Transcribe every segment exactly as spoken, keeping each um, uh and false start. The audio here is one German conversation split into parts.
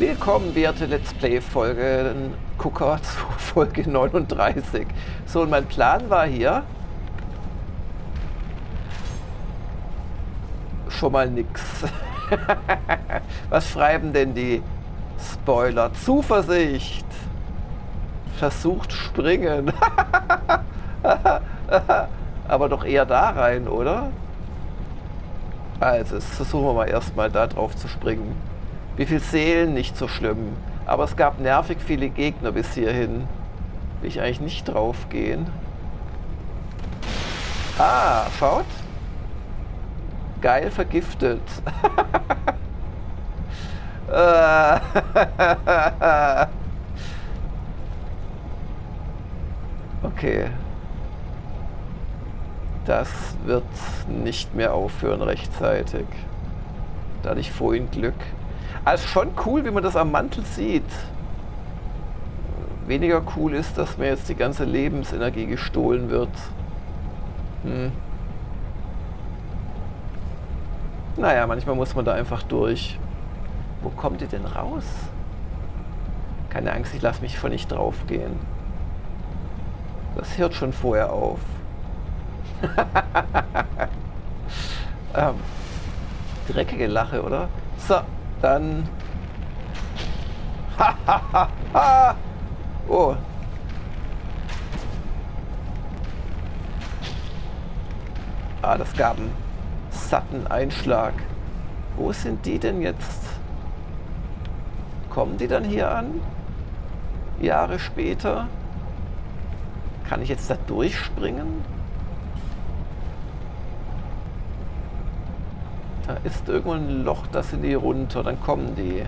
Willkommen, werte Let's Play-Folgen-Gucker zu Folge neununddreißig. So, und mein Plan war hier schon mal nix. Was schreiben denn die Spoiler? Zuversicht! Versucht springen. Aber doch eher da rein, oder? Also, jetzt versuchen wir mal erstmal da drauf zu springen. Wie viel Seelen, nicht so schlimm. Aber es gab nervig viele Gegner bis hierhin. Will ich eigentlich nicht drauf gehen. Ah, schaut. Geil vergiftet. Okay. Das wird nicht mehr aufhören rechtzeitig. Da hatte ich vorhin Glück. Also schon cool, wie man das am Mantel sieht. Weniger cool ist, dass mir jetzt die ganze Lebensenergie gestohlen wird. Hm. Naja, manchmal muss man da einfach durch. Wo kommt ihr denn raus? Keine Angst, ich lasse mich schon nicht drauf gehen. Das hört schon vorher auf. ähm, dreckige Lache, oder? So, dann... Oh. Ah, das gab einen satten Einschlag. Wo sind die denn jetzt? Kommen die dann hier an? Jahre später? Kann ich jetzt da durchspringen? Da ist irgendwo ein Loch, da sind die runter, dann kommen die.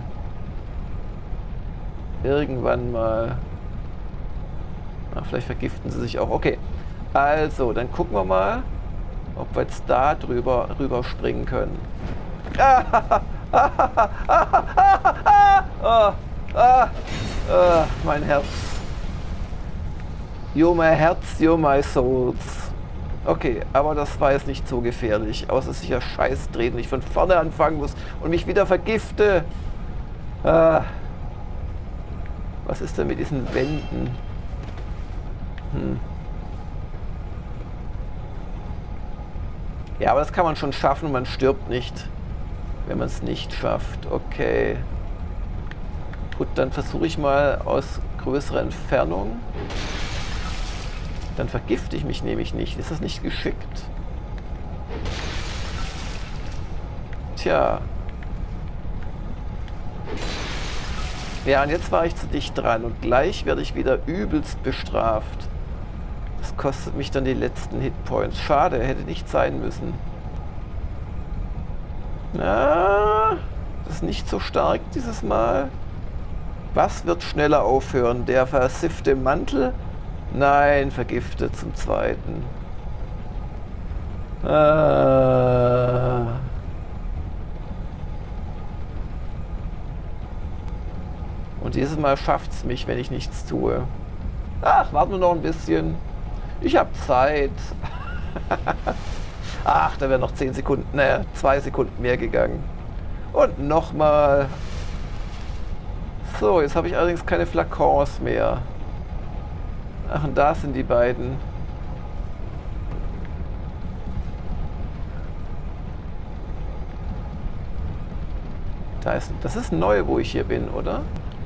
Irgendwann mal. Na, vielleicht vergiften sie sich auch. Okay, also, dann gucken wir mal, ob wir jetzt da drüber rüber springen können. Ah, ah, ah, ah, ah, ah, ah, ah, ah, mein Herz. You're my Herz, you're my souls. Okay, aber das war jetzt nicht so gefährlich. Außer dass ich ja Scheiß dreht und ich von vorne anfangen muss und mich wieder vergifte. Ah. Was ist denn mit diesen Wänden? Hm. Ja, aber das kann man schon schaffen und man stirbt nicht, wenn man es nicht schafft. Okay. Gut, dann versuche ich mal aus größerer Entfernung. Dann vergifte ich mich nämlich nicht. Ist das nicht geschickt? Tja. Ja, und jetzt war ich zu dicht dran und gleich werde ich wieder übelst bestraft. Das kostet mich dann die letzten Hitpoints. Schade, hätte nicht sein müssen. Na, das ist nicht so stark dieses Mal. Was wird schneller aufhören? Der versiffte Mantel? Nein, vergiftet zum zweiten. Ah. Und dieses Mal schafft es mich, wenn ich nichts tue. Ach, warten wir noch ein bisschen. Ich habe Zeit. Ach, da wären noch zehn Sekunden, ne, zwei Sekunden mehr gegangen. Und nochmal. So, jetzt habe ich allerdings keine Flakons mehr. Ach, und da sind die beiden. Da ist, das ist neu, wo ich hier bin, oder?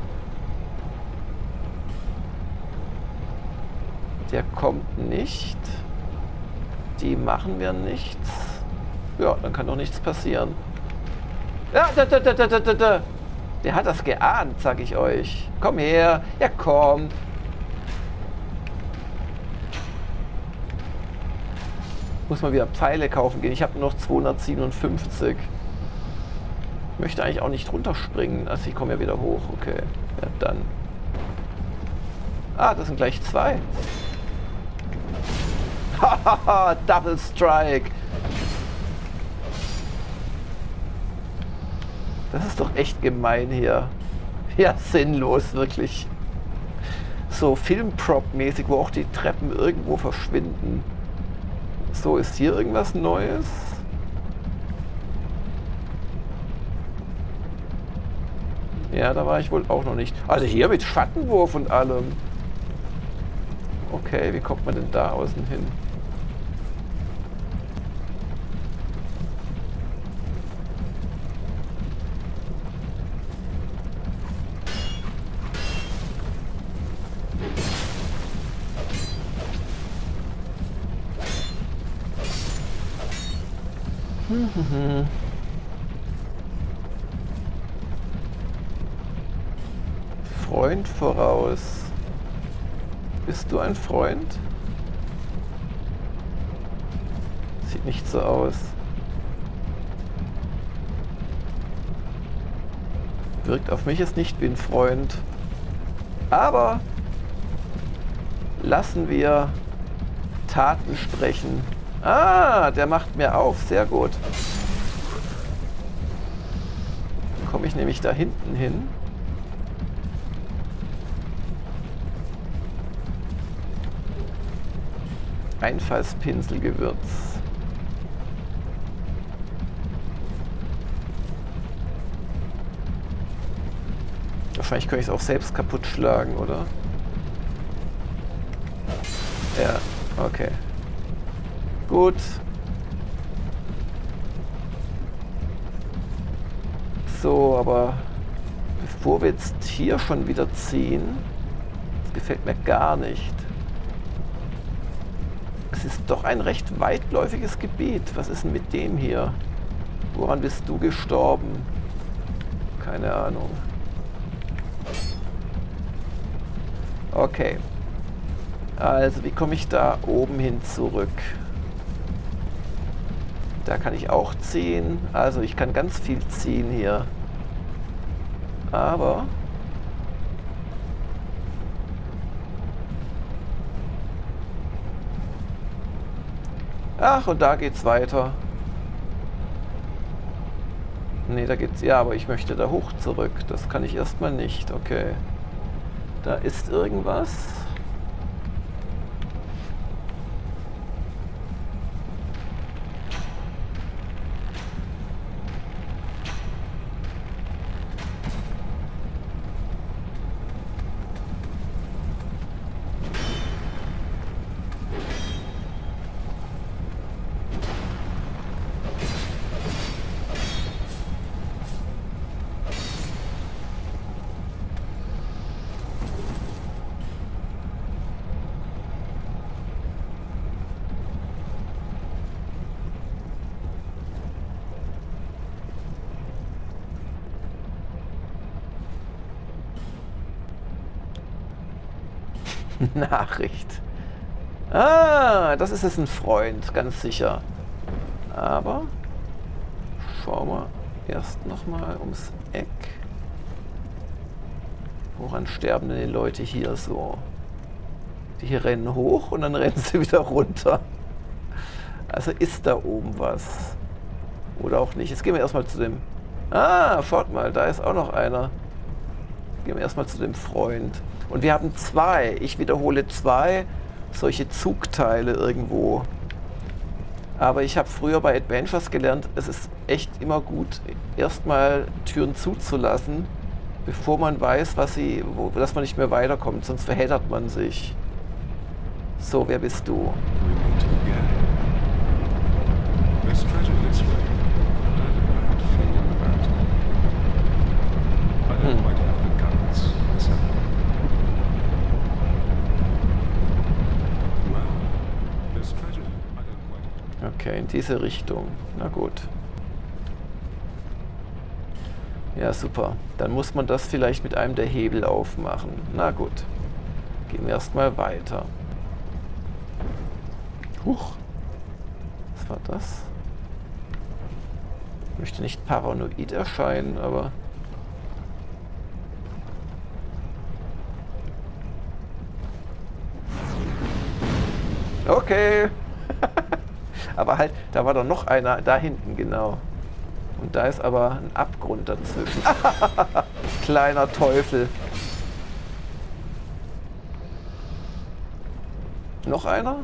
Der kommt nicht. Die machen wir nichts. Ja, dann kann doch nichts passieren. Ja, da, da, da, da, da, da. Der hat das geahnt, sag ich euch. Komm her. Ja, komm. Muss mal wieder Pfeile kaufen gehen. Ich habe nur noch zweihundertsiebenundfünfzig. Möchte eigentlich auch nicht runterspringen. Also ich komme ja wieder hoch. Okay. Ja, dann. Ah, das sind gleich zwei. Hahaha, Double Strike. Das ist doch echt gemein hier. Ja, sinnlos, wirklich. So Filmprop-mäßig, wo auch die Treppen irgendwo verschwinden. So, ist hier irgendwas Neues? Ja, da war ich wohl auch noch nicht. Also hier mit Schattenwurf und allem. Okay, wie kommt man denn da außen hin? Hm, hm, hm. Freund voraus. Bist du ein Freund? Sieht nicht so aus. Wirkt auf mich jetzt nicht wie ein Freund. Aber lassen wir Taten sprechen. Ah, der macht mir auf. Sehr gut. Komme ich nämlich da hinten hin. Einfallspinselgewürz. Wahrscheinlich könnte ich es auch selbst kaputt schlagen, oder? Ja, okay. Gut. So, aber bevor wir jetzt hier schon wieder ziehen, das gefällt mir gar nicht. Es ist doch ein recht weitläufiges Gebiet. Was ist denn mit dem hier? Woran bist du gestorben? Keine Ahnung. Okay. Also, wie komme ich da oben hin zurück? Da kann ich auch ziehen. Also, ich kann ganz viel ziehen hier. Aber... Ach, und da geht's weiter. Nee, da geht's... Ja, aber ich möchte da hoch zurück. Das kann ich erstmal nicht. Okay. Da ist irgendwas. Nachricht. Ah, das ist es, ein Freund, ganz sicher. Aber schauen wir erst nochmal ums Eck. Woran sterben denn die Leute hier so? Die hier rennen hoch und dann rennen sie wieder runter. Also ist da oben was. Oder auch nicht. Jetzt gehen wir erstmal zu dem... Ah, schaut mal, da ist auch noch einer. Gehen wir erstmal zu dem Freund. Und wir haben zwei, ich wiederhole zwei solche Zugteile irgendwo. Aber ich habe früher bei Adventures gelernt, es ist echt immer gut, erstmal Türen zuzulassen, bevor man weiß, was sie, wo, dass man nicht mehr weiterkommt, sonst verheddert man sich. So, wer bist du? Hm. Okay, in diese Richtung. Na gut. Ja, super. Dann muss man das vielleicht mit einem der Hebel aufmachen. Na gut. Gehen wir erstmal weiter. Huch. Was war das? Ich möchte nicht paranoid erscheinen, aber... Okay. Aber halt, da war doch noch einer da hinten, genau. Und da ist aber ein Abgrund dazwischen. Kleiner Teufel. Noch einer?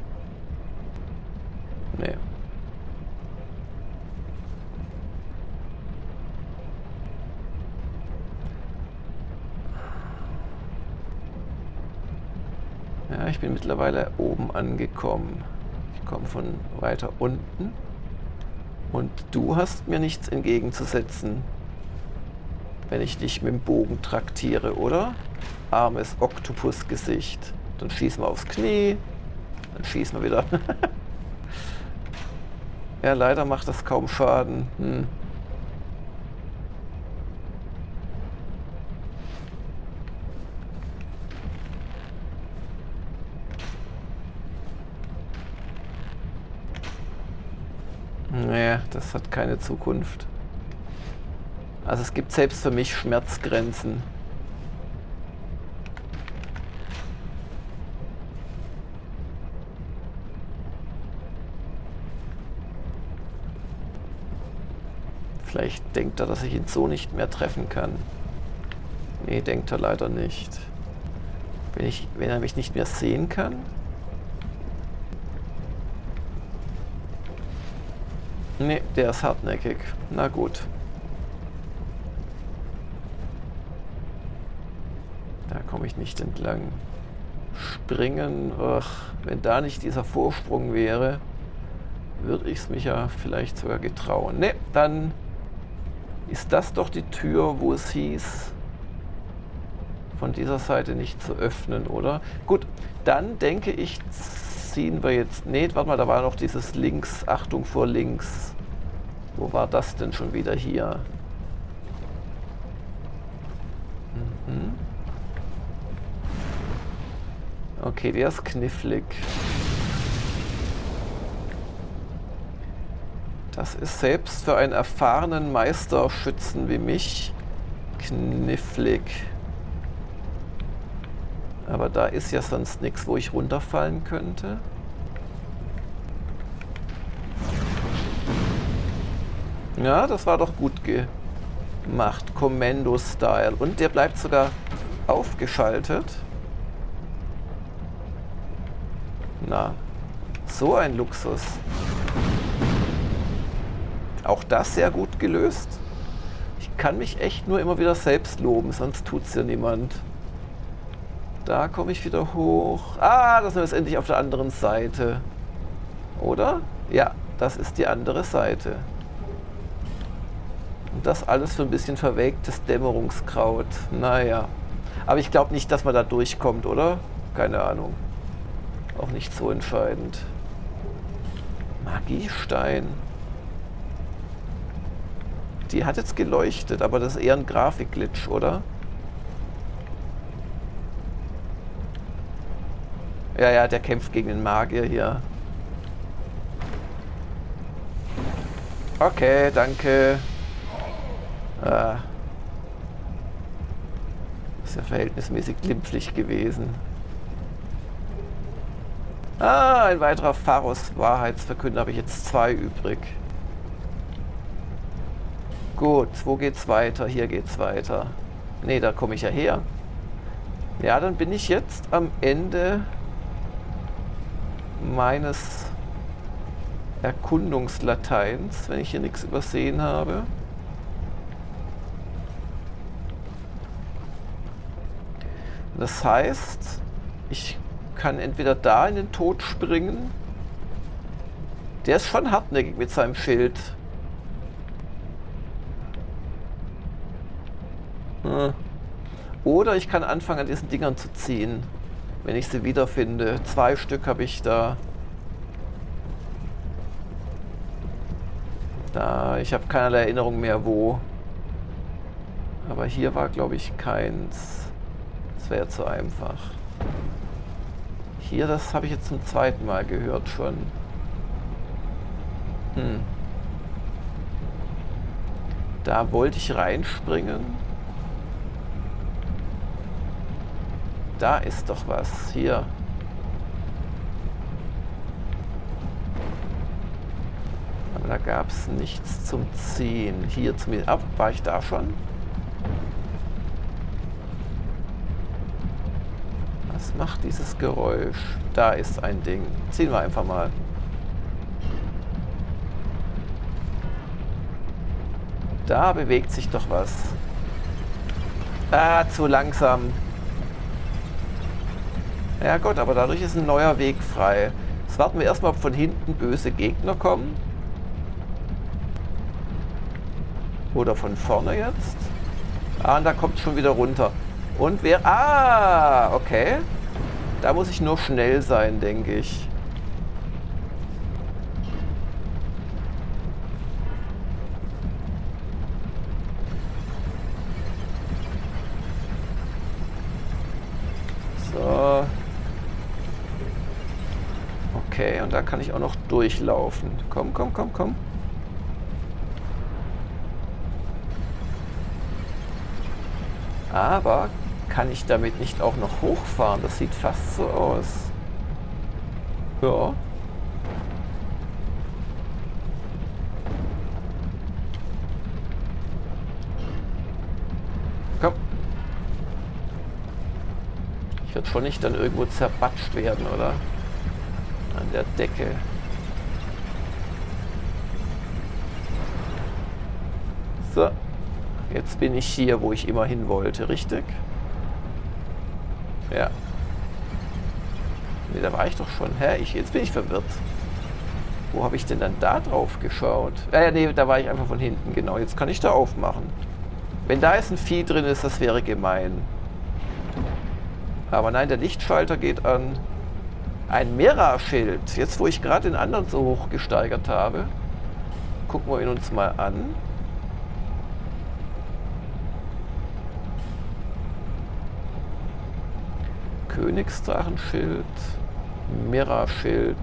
Nee. ich bin mittlerweile oben angekommen. Ich komme von weiter unten. Und du hast mir nichts entgegenzusetzen, wenn ich dich mit dem Bogen traktiere, oder? Armes Oktopusgesicht. Dann schießen wir aufs Knie. Dann schießen wir wieder. Ja, leider macht das kaum Schaden. Hm. Nee, das hat keine Zukunft. Also es gibt selbst für mich Schmerzgrenzen. Vielleicht denkt er, dass ich ihn so nicht mehr treffen kann. Nee, denkt er leider nicht. Wenn ich, wenn er mich nicht mehr sehen kann? Nee, der ist hartnäckig. Na gut. Da komme ich nicht entlang. Springen, ach, wenn da nicht dieser Vorsprung wäre, würde ich es mich ja vielleicht sogar getrauen. Ne, dann ist das doch die Tür, wo es hieß, von dieser Seite nicht zu öffnen, oder? Gut, dann denke ich, ziehen wir jetzt... Ne, warte mal, da war noch dieses links, Achtung vor links. Wo war das denn schon wieder hier? Mhm. Okay, der ist knifflig. Das ist selbst für einen erfahrenen Meisterschützen wie mich knifflig. Aber da ist ja sonst nichts, wo ich runterfallen könnte. Ja, das war doch gut gemacht. Kommando-Style. Und der bleibt sogar aufgeschaltet. Na, so ein Luxus. Auch das sehr gut gelöst. Ich kann mich echt nur immer wieder selbst loben, sonst tut es ja niemand. Da komme ich wieder hoch. Ah, das ist endlich auf der anderen Seite. Oder? Ja, das ist die andere Seite. Und das alles für ein bisschen verwelktes Dämmerungskraut. Naja. Aber ich glaube nicht, dass man da durchkommt, oder? Keine Ahnung. Auch nicht so entscheidend. Magiestein. Die hat jetzt geleuchtet, aber das ist eher ein Grafikglitch, oder? Ja, ja, der kämpft gegen den Magier hier. Okay, danke. Ah. Ist ja verhältnismäßig glimpflich gewesen. Ah, ein weiterer Pharos Wahrheitsverkünder. Habe ich jetzt zwei übrig. Gut, wo geht's weiter? Hier geht's weiter. Ne, da komme ich ja her. Ja, dann bin ich jetzt am Ende meines Erkundungslateins, wenn ich hier nichts übersehen habe. Das heißt, ich kann entweder da in den Tod springen. Der ist schon hartnäckig mit seinem Schild. Hm. Oder ich kann anfangen, an diesen Dingern zu ziehen, wenn ich sie wiederfinde. Zwei Stück habe ich da. Da, ich habe keinerlei Erinnerung mehr, wo. Aber hier war, glaube ich, keins. Das wäre zu einfach. Hier, das habe ich jetzt zum zweiten Mal gehört schon. Hm. Da wollte ich reinspringen. Da ist doch was. Hier. Aber da gab es nichts zum Ziehen. Hier zumindest. Ab, war ich da schon? Was macht dieses Geräusch? Da ist ein Ding. Ziehen wir einfach mal. Da bewegt sich doch was. Ah, zu langsam. Ja Gott, aber dadurch ist ein neuer Weg frei. Jetzt warten wir erstmal, ob von hinten böse Gegner kommen. Oder von vorne jetzt. Ah, und da kommt schon wieder runter. Und wer... Ah, okay. Da muss ich nur schnell sein, denke ich. So. Okay, und da kann ich auch noch durchlaufen. Komm, komm, komm, komm. Aber kann ich damit nicht auch noch hochfahren? Das sieht fast so aus. Ja. Komm. Ich werde schon nicht dann irgendwo zerbatscht werden, oder? An der Decke. So. Jetzt bin ich hier, wo ich immer hin wollte, richtig? Ja. Ne, da war ich doch schon. Hä? Ich, jetzt bin ich verwirrt. Wo habe ich denn dann da drauf geschaut? Äh, ne, da war ich einfach von hinten, genau. Jetzt kann ich da aufmachen. Wenn da jetzt ein Vieh drin ist, das wäre gemein. Aber nein, der Lichtschalter geht an. Ein Mera-Schild. Jetzt, wo ich gerade den anderen so hoch gesteigert habe. Gucken wir ihn uns mal an. Königsdrachenschild, Mera-Schild.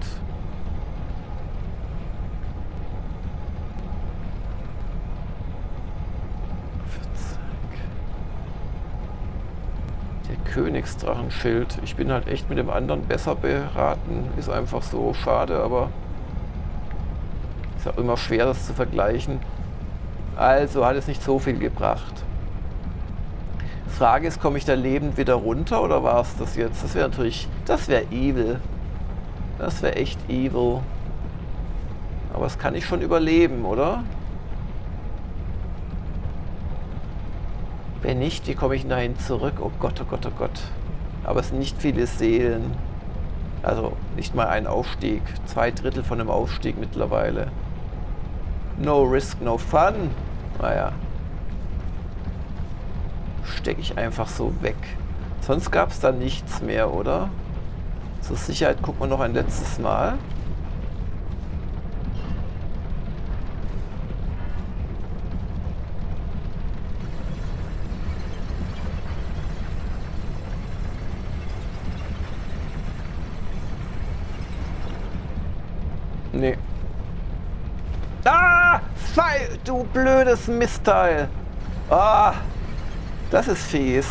Der Königsdrachenschild. Ich bin halt echt mit dem anderen besser beraten. Ist einfach so schade, aber ist auch immer schwer, das zu vergleichen. Also hat es nicht so viel gebracht. Frage ist, komme ich da lebend wieder runter oder war es das jetzt? Das wäre natürlich, das wäre evil. Das wäre echt evil. Aber das kann ich schon überleben, oder? Wenn nicht, wie komme ich dahin zurück? Oh Gott, oh Gott, oh Gott. Aber es sind nicht viele Seelen. Also nicht mal ein Aufstieg. Zwei Drittel von einem Aufstieg mittlerweile. No risk, no fun. Naja. Stecke ich einfach so weg. Sonst gab es da nichts mehr, oder? Zur Sicherheit gucken wir noch ein letztes Mal. Nee. Ah! Pfeil, du blödes Mistteil! Ah! Das ist fies.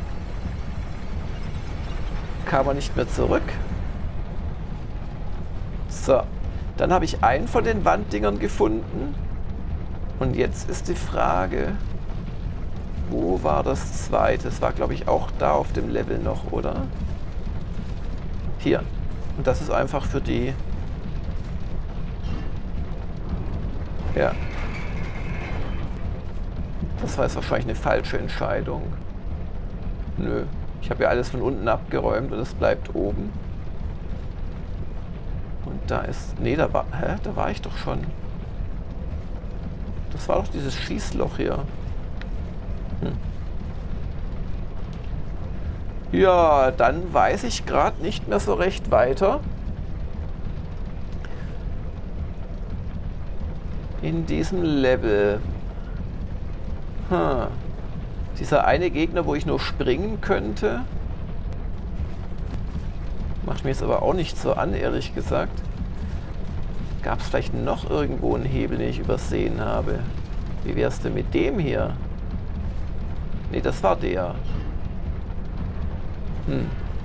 Kam er nicht mehr zurück. So. Dann habe ich einen von den Wanddingern gefunden. Und jetzt ist die Frage, wo war das zweite? Das war, glaube ich, auch da auf dem Level noch, oder? Hier. Und das ist einfach für die... Ja. Das war jetzt wahrscheinlich eine falsche Entscheidung. Nö. Ich habe ja alles von unten abgeräumt und es bleibt oben. Und da ist... Nee, da war... Hä? Da war ich doch schon. Das war doch dieses Schießloch hier. Hm. Ja, dann weiß ich gerade nicht mehr so recht weiter. In diesem Level. Hm. Dieser eine Gegner, wo ich nur springen könnte. Macht mir jetzt aber auch nicht so an, ehrlich gesagt. Gab es vielleicht noch irgendwo einen Hebel, den ich übersehen habe? Wie wär's denn mit dem hier? Ne, das war der. Hm.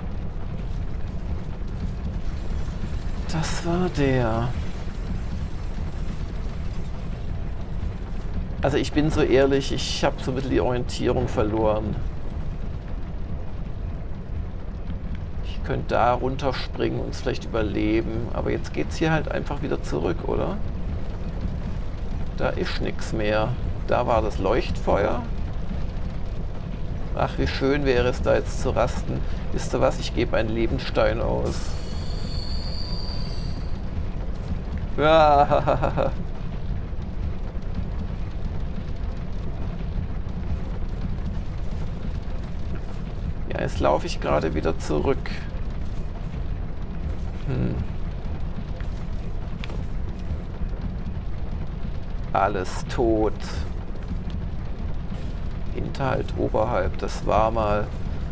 Das war der. Also ich bin so ehrlich, ich habe so ein bisschen die Orientierung verloren. Ich könnte da runterspringen und es vielleicht überleben, aber jetzt geht es hier halt einfach wieder zurück, oder? Da ist nichts mehr. Da war das Leuchtfeuer. Ach, wie schön wäre es, da jetzt zu rasten. Wisst ihr was? Ich gebe einen Lebensstein aus. Ja. Ja, jetzt laufe ich gerade wieder zurück. Hm. Alles tot. Hinterhalt, oberhalb, das war mal.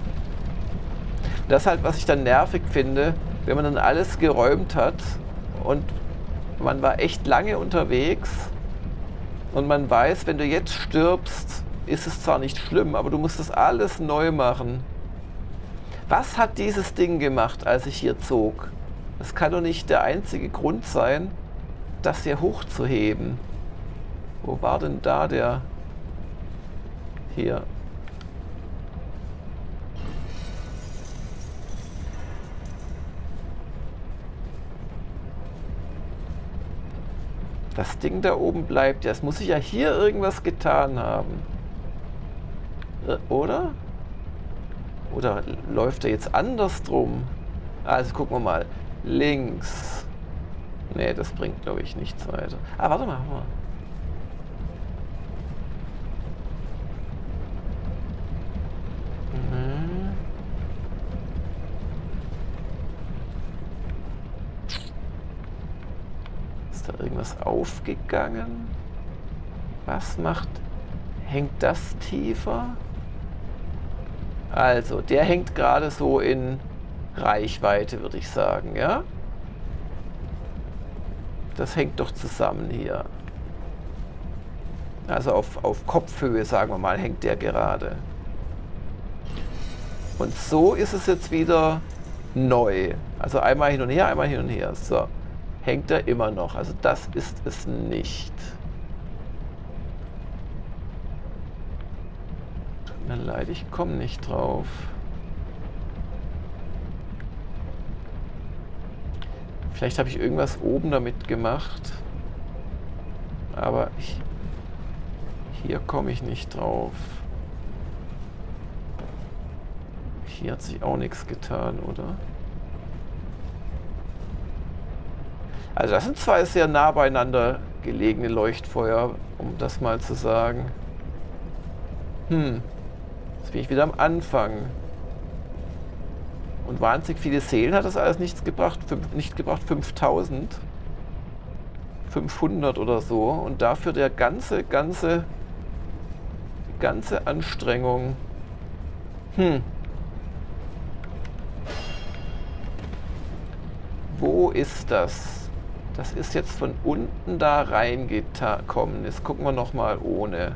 Das halt, was ich dann nervig finde, wenn man dann alles geräumt hat und man war echt lange unterwegs und man weiß, wenn du jetzt stirbst, ist es zwar nicht schlimm, aber du musst das alles neu machen. Was hat dieses Ding gemacht, als ich hier zog? Das kann doch nicht der einzige Grund sein, das hier hochzuheben. Wo war denn da der... Hier. Das Ding da oben bleibt ja. Es muss sich ja hier irgendwas getan haben. Oder? Oder läuft er jetzt andersrum? Also gucken wir mal. Links. Nee, das bringt, glaube ich, nichts weiter. Ah, warte mal, warte mal. Ist da irgendwas aufgegangen? Was macht... Hängt das tiefer? Also, der hängt gerade so in Reichweite, würde ich sagen, ja? Das hängt doch zusammen hier. Also auf, auf Kopfhöhe, sagen wir mal, hängt der gerade. Und so ist es jetzt wieder neu. Also einmal hin und her, einmal hin und her. So, hängt er immer noch. Also das ist es nicht. Tut mir leid, ich komme nicht drauf. Vielleicht habe ich irgendwas oben damit gemacht. Aber ich, hier komme ich nicht drauf. Hier hat sich auch nichts getan, oder? Also das sind zwei sehr nah beieinander gelegene Leuchtfeuer, um das mal zu sagen. Hm, jetzt bin ich wieder am Anfang. Und wahnsinnig viele Seelen hat das alles nichts gebracht, fünf, nicht gebracht, fünftausend. fünfhundert oder so. Und dafür der ganze, ganze, die ganze Anstrengung. Hm. Wo ist das? Das ist jetzt von unten da reingekommen. Jetzt gucken wir nochmal ohne.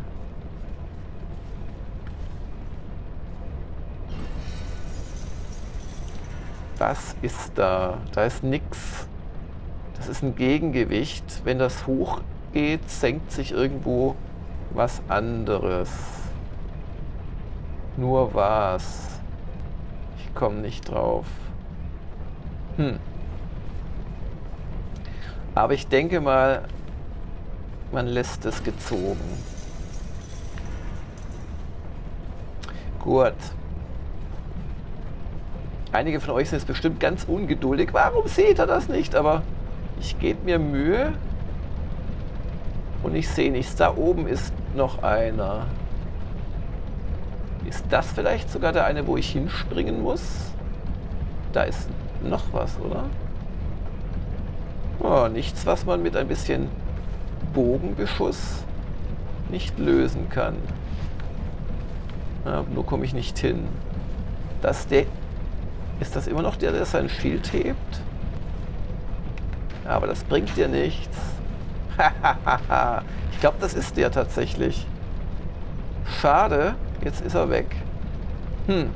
Was ist da? Da ist nichts. Das ist ein Gegengewicht. Wenn das hochgeht, senkt sich irgendwo was anderes. Nur was? Ich komme nicht drauf. Hm. Aber ich denke mal, man lässt es gezogen. Gut. Einige von euch sind jetzt bestimmt ganz ungeduldig. Warum seht ihr das nicht? Aber ich gebe mir Mühe und ich sehe nichts. Da oben ist noch einer. Ist das vielleicht sogar der eine, wo ich hinspringen muss? Da ist noch was, oder? Oh, nichts, was man mit ein bisschen Bogenbeschuss nicht lösen kann. Ja, nur komme ich nicht hin. Das der, ist das immer noch der, der sein Schild hebt? Aber das bringt dir nichts. Ich glaube, das ist der tatsächlich. Schade, jetzt ist er weg. Hm.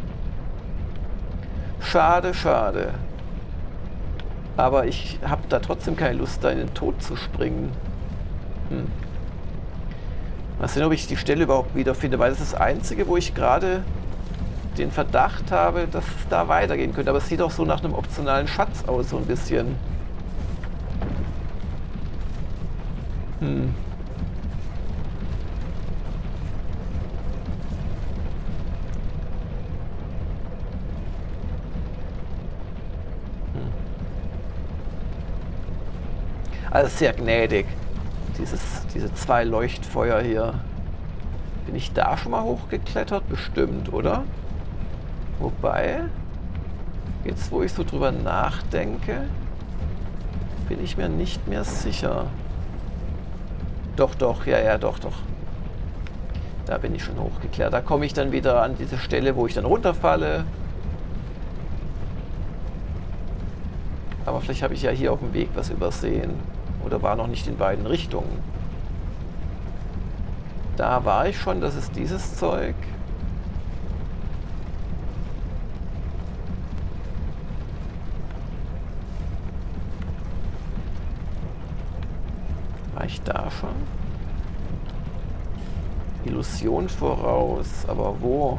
Schade, schade. Aber ich habe da trotzdem keine Lust, da in den Tod zu springen. Hm. Mal sehen, ob ich die Stelle überhaupt wiederfinde, weil das ist das Einzige, wo ich gerade den Verdacht habe, dass es da weitergehen könnte. Aber es sieht auch so nach einem optionalen Schatz aus, so ein bisschen. Hm. Also sehr gnädig. Dieses, diese zwei Leuchtfeuer hier. Bin ich da schon mal hochgeklettert? Bestimmt, oder? Wobei, jetzt wo ich so drüber nachdenke, bin ich mir nicht mehr sicher. Doch, doch, ja, ja, doch, doch. Da bin ich schon hochgeklettert. Da komme ich dann wieder an diese Stelle, wo ich dann runterfalle. Aber vielleicht habe ich ja hier auf dem Weg was übersehen. Oder war noch nicht in beiden Richtungen. Da war ich schon, das ist dieses Zeug. War ich da schon? Illusion voraus, aber wo?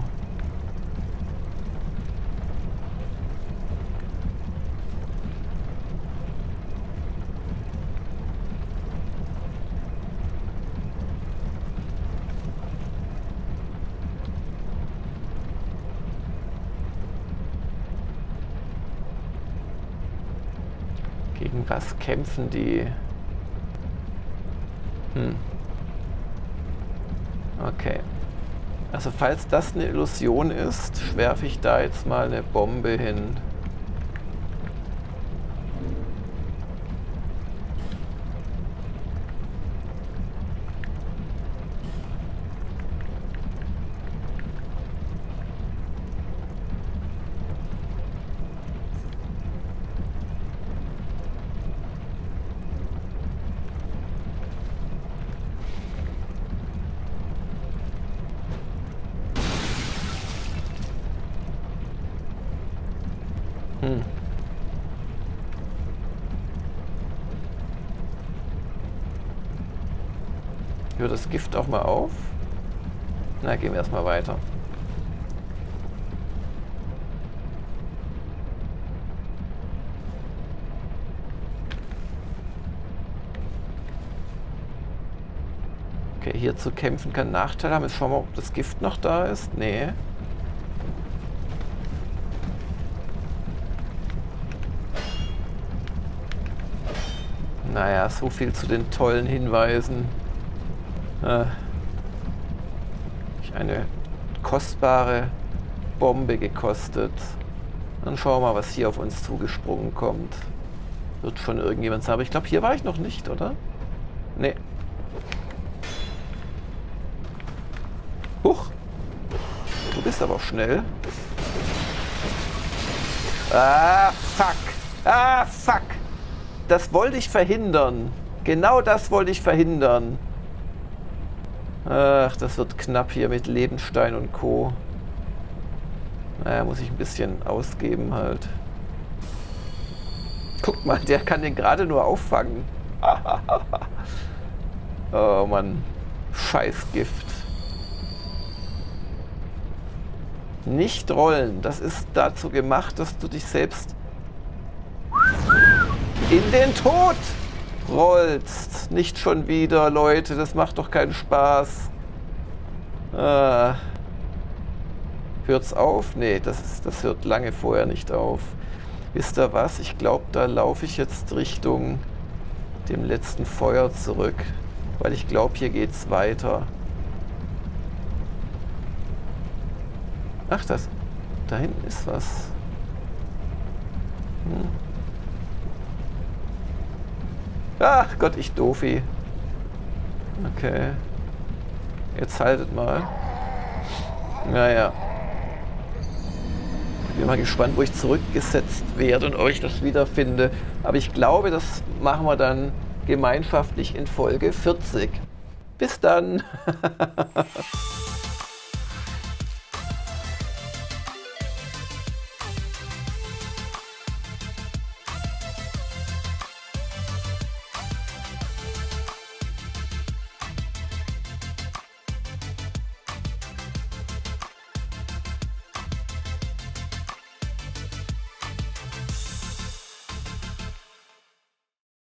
Gegen was kämpfen die? Hm. Okay. Also falls das eine Illusion ist, werfe ich da jetzt mal eine Bombe hin. Hm. Hört das Gift auch mal auf? Na, gehen wir erstmal weiter. Okay, hier zu kämpfen kann Nachteil haben. Jetzt schauen wir, ob das Gift noch da ist. Nee. Naja, so viel zu den tollen Hinweisen. Äh, eine kostbare Bombe gekostet. Dann schauen wir mal, was hier auf uns zugesprungen kommt. Wird schon irgendjemand sagen. Aber ich glaube, hier war ich noch nicht, oder? Nee. Huch. Du bist aber schnell. Ah, fuck. Ah, fuck. Das wollte ich verhindern. Genau das wollte ich verhindern. Ach, das wird knapp hier mit Lebenstein und Co. Naja, muss ich ein bisschen ausgeben halt. Guck mal, der kann den gerade nur auffangen. Oh Mann. Scheißgift. Nicht rollen. Das ist dazu gemacht, dass du dich selbst in den Tod rollst. Nicht schon wieder, Leute. Das macht doch keinen Spaß. Ah. Hört's auf? Nee, das, ist, das hört lange vorher nicht auf. Wisst ihr was? Ich glaube, da laufe ich jetzt Richtung dem letzten Feuer zurück. Weil ich glaube, hier geht's weiter. Ach, das. Da hinten ist was. Hm. Ach Gott, ich Doofi. Okay. Jetzt haltet mal. Naja. Ich bin mal gespannt, wo ich zurückgesetzt werde und euch das wiederfinde. Aber ich glaube, das machen wir dann gemeinschaftlich in Folge vierzig. Bis dann!